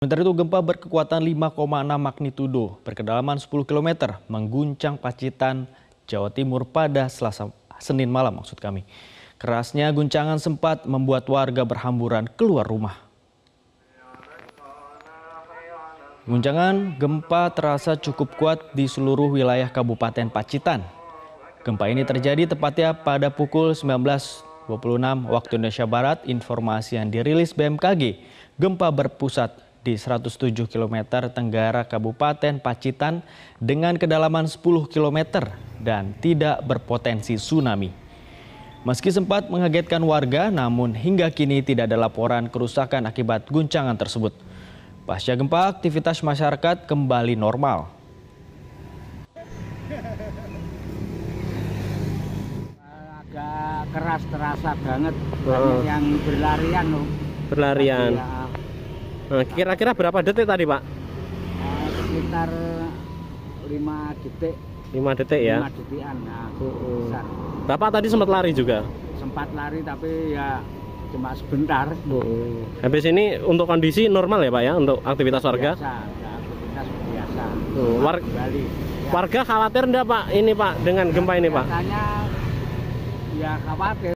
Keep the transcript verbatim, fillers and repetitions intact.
Sementara itu gempa berkekuatan lima koma enam magnitudo berkedalaman sepuluh kilometer mengguncang Pacitan, Jawa Timur pada Selasa Senin malam maksud kami. Kerasnya guncangan sempat membuat warga berhamburan keluar rumah. Guncangan gempa terasa cukup kuat di seluruh wilayah Kabupaten Pacitan. Gempa ini terjadi tepatnya pada pukul sembilan belas dua puluh enam waktu Indonesia Barat. Informasi yang dirilis B M K G, gempa berpusat di seratus tujuh kilometer tenggara Kabupaten Pacitan dengan kedalaman sepuluh kilometer dan tidak berpotensi tsunami. Meski sempat mengagetkan warga, namun hingga kini tidak ada laporan kerusakan akibat guncangan tersebut. Pasca gempa, aktivitas masyarakat kembali normal. Agak keras, terasa banget. Banyak yang berlarian loh. Berlarian. Ya, Nah, kira-kira berapa detik tadi, Pak? eh, sekitar lima detik. lima detik ya? lima detikan. Nah, Uh-uh. besar. Bapak tadi sempat lari juga? Sempat lari tapi ya cuma sebentar. Uh-uh. Habis ini untuk kondisi normal ya, Pak ya, untuk aktivitas warga? Biasa, ya, aktivitas biasa. Uh, war Kembali. Ya. Warga khawatir enggak, Pak, ini Pak dengan gempa ini, Pak? Katanya ya khawatir.